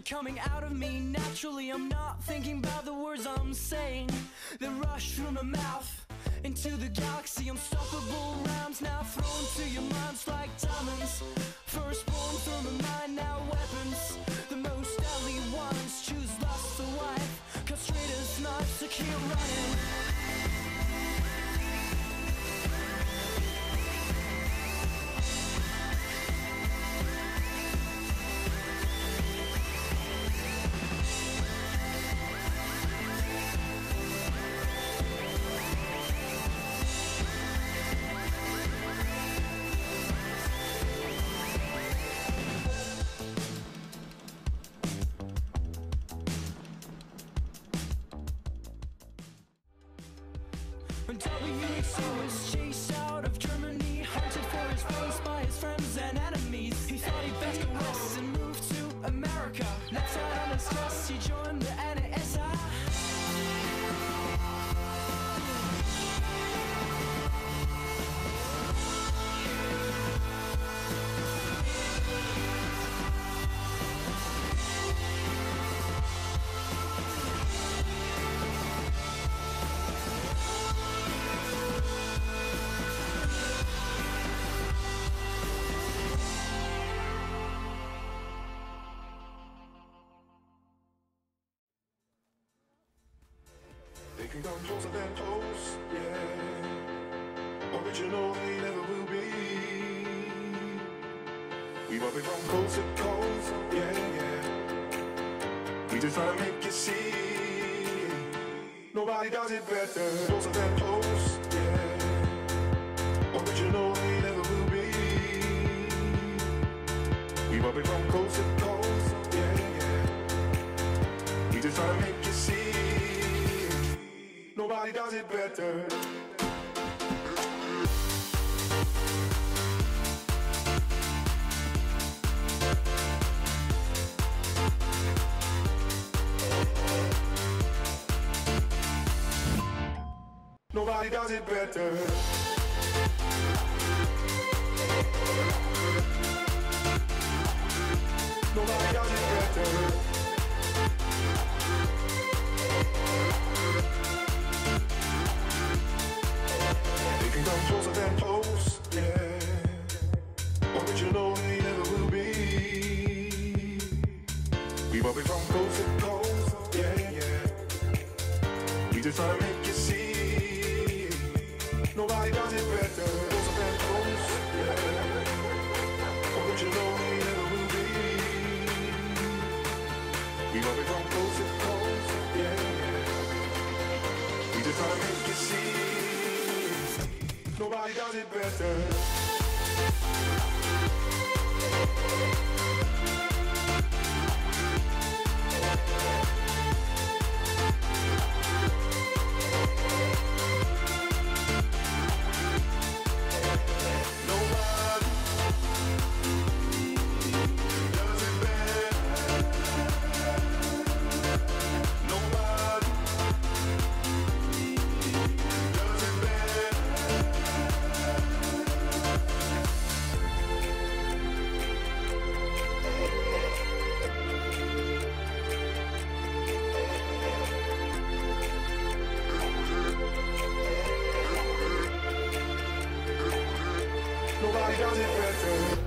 coming out of me naturally. I'm not thinking about the words I'm saying. They rush through my mouth into the galaxy. Unstoppable rhymes now thrown to your minds like diamonds. Firstborn through my mind, now weapons. The most deadly ones choose lust or wife. Cut straight as knives, so keep running. WXO was chased out of Germany, hunted for his face by his friends and enemies. He thought he'd best go west and move to America. Left side on his chest, he joined the NSA. They can come closer than close, yeah. Original they never will be. We might be from coast to coast, yeah, yeah. We just try to make you see. Nobody does it better. Closer than close, yeah. Original they never will be. We might be from coast to coast, yeah, yeah. We just try to make you see. Nobody does it better. Nobody does it better. Nobody does it better. Come closer than close, yeah. Original they never will be. We might be from coast to coast, yeah, yeah. We just try to make you see. Nobody does it better. Closer than close, yeah. Original they never will be. We might be from coast to coast, yeah, yeah. We just try to make you see. Nobody does it better. Nobody does it better.